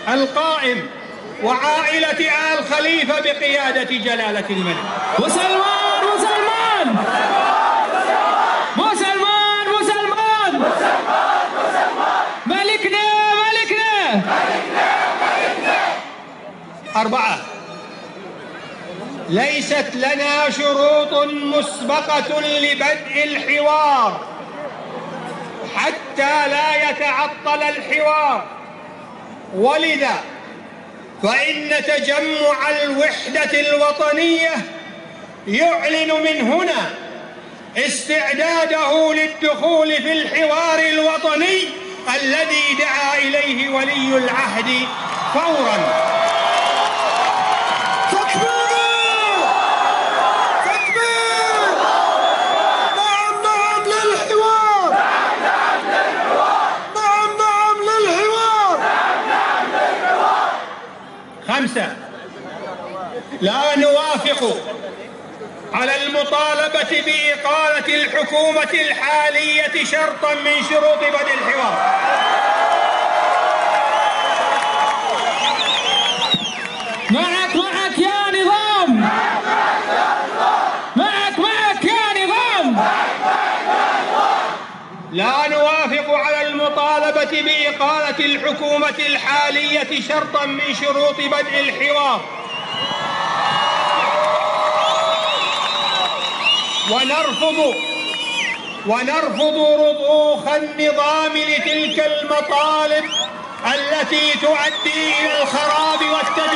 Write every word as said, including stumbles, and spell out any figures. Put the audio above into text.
القائم وعائلة آل خليفة بقيادة جلالة الملك. مسلمان مسلمان مسلمان مسلمان ملكنا ملكنا. أربعة، ليست لنا شروط مسبقة لبدء الحوار حتى لا يتعطل الحوار، ولذا فإن تجمع الوحدة الوطنية يعلن من هنا استعداده للدخول في الحوار الوطني الذي دعا إليه ولي العهد فوراً. خمسة، لا نوافق على المطالبة بإقالة الحكومة الحالية شرطا من شروط بدء الحوار. معك معك يا نظام، معك معك يا نظام. لا نوافق على المطالبة بإقالة الحكومة الحالية شرطا من شروط بدء الحوار، ونرفض ونرفض رضوخ النظام لتلك المطالب التي تؤدي إلى الخراب والتدمير.